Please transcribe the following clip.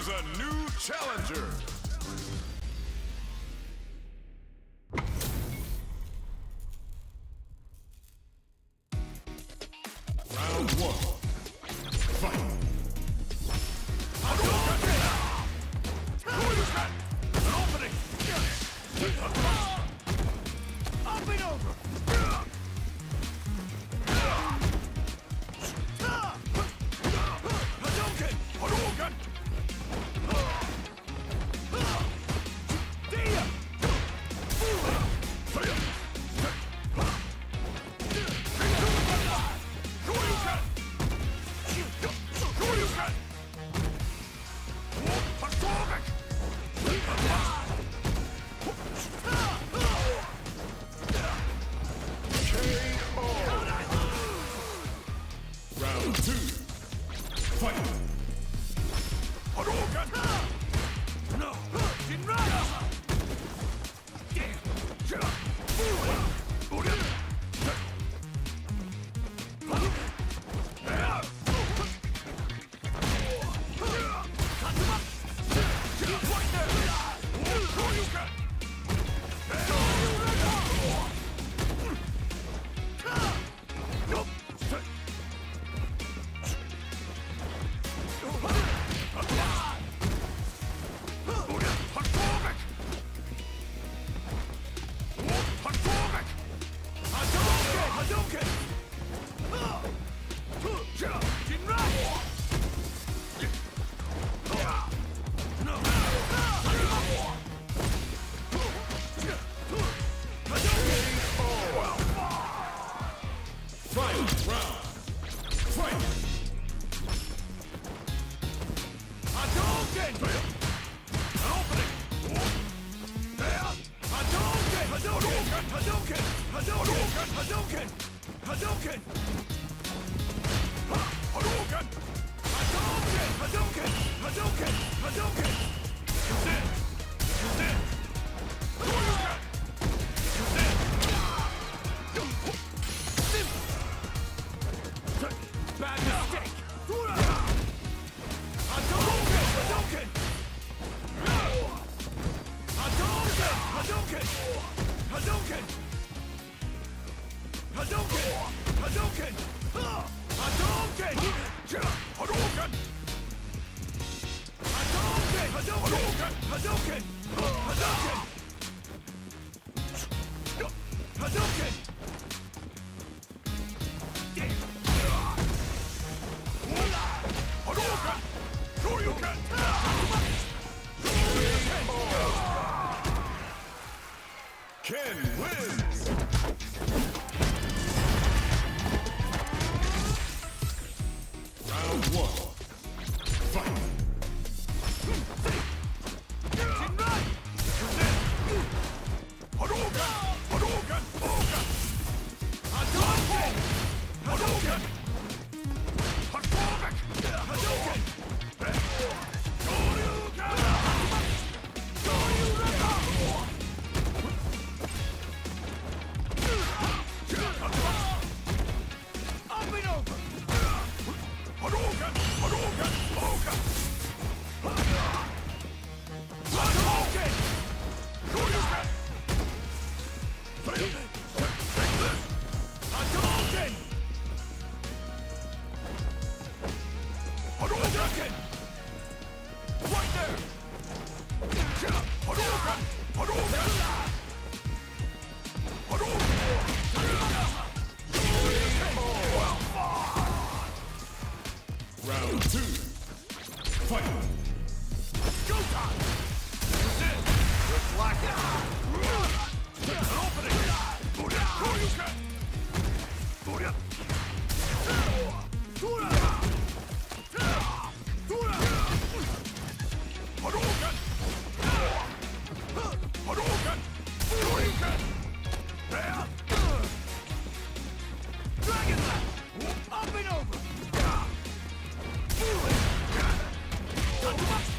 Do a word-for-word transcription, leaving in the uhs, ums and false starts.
Choose a new challenger. Round one. Fight. An opening. Up and over. Hadouken! Hadouken! Round two. Fight! Hadouken! No! Jinrai! Hadouken! Hadouken! Hadouken! Hadouken! Hadouken! Hadouken! Hadouken! Use it! Use it! Hadouken! Use it! Bad mistake! Hadouken! Hadouken! Hadouken! Hadouken! Hadouken! Hadouken! Hadouken! Hadouken! Hadouken! Hadouken! Hadouken! Hadouken! Hadouken! Hadouken! Hadouken! Shoryuken! Ken wins! Round one. Fight! Hadouken! Hadouken! Hadouken! Hadouken! Hadouken! Hadouken! Hadouken! Shoryuken! Shoryuken! Up and over! Hadouken! Hadouken! Hadouken! Hadouken! Shoryuken! Take this! Hadouken! Hadouken! Right there! Hadouken! Hadouken! Round two. Fight! Go time! Use it! Reflect! An opening! Shoryuken! Hadouken! Hadouken! Shoryuken! Dragon Left! Up and over! Hadouken!